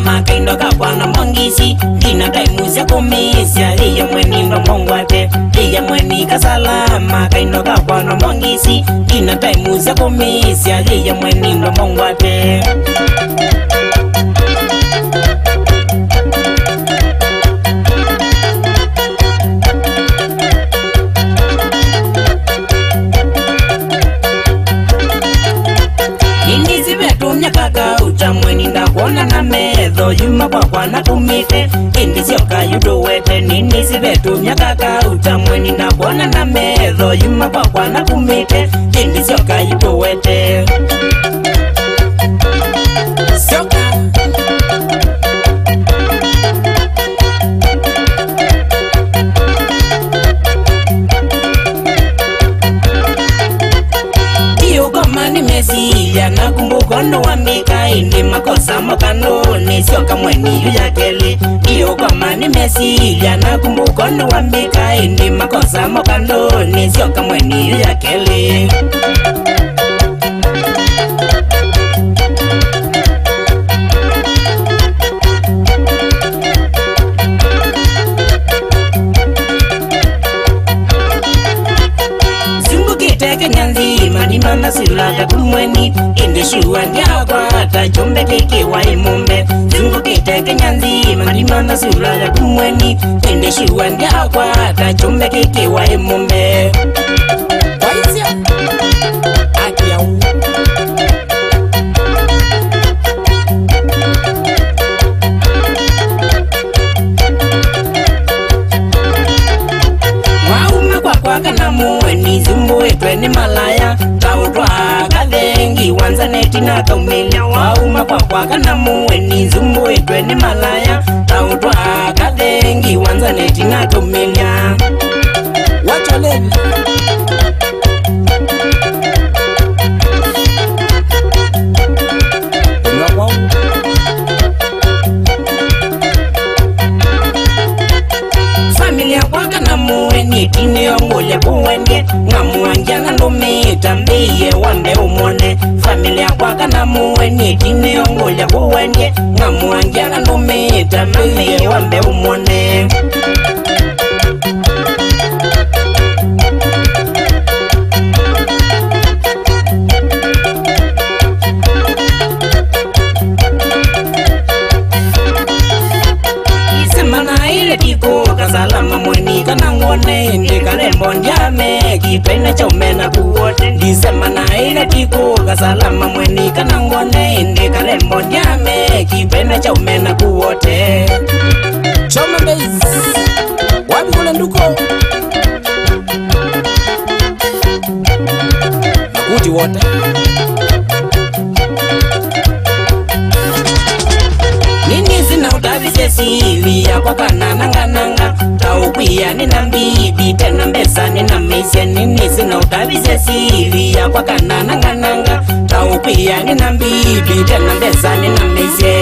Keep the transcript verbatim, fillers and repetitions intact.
salama kaindo kapwana mongisi dina taimuze komisia liya mweni ndo mongwate liya mweni kasalama kaindo kapwana mongisi dina taimuze komisia liya mweni ndo mongwate Mweni ndakuona na medho yuma kwa kwa na kumite Indi sioka yuduwete nini sibetu nyakaka uta mweni ndakuona na medho yuma kwa kwa na kumite Indi sioka yuduwete Sioka Iyo goma ni mesilia na kumbukondo wa mika Indi makosa mokanoni sioka mweni yu ya keli Iyo goma ni mesilia na kumbukondo wa mika Indi makosa mokanoni sioka mweni yu ya keli Nana silaka kumweni Indi shuwa ndiakwa Ata chombe keke wa imumbe Zungu kiteke nyanzi Mani mana silaka kumweni Indi shuwa ndiakwa Ata chombe keke wa imumbe Waizia Aki ya u Wauma kwa kwa kana muweni Zumbu etwe ni malaya Tautwa kathengi wanza neti na kaumilia Wauma kwa kwa kana muweni Zumbu etwe ni malaya Tautwa kathengi wanza neti na kaumilia Wacholeni Familia kwa kana muweni Tine ongolia kuwenge Ngamuangia na ndomi Tambiye wambe umone Familia kwa kana muweni Tine ongolia kuwenge Ngamuangia na ndomi Tambiye wambe umone Salama mweni kana ngone Indi karembo njame Kipene chaumena kuwote Disema na ile tiku Kasalama mweni kana ngone Indi karembo njame Kipene chaumena kuwote Choma base Wabi kule nduko Makuti wote Nini zina utavise sili ya kwa kanana ngananga Taukwia nina mbibi tena mbesa nina meise Nini zina utavise sili ya kwa kanana ngananga Taukwia nina mbibi tena mbesa nina meise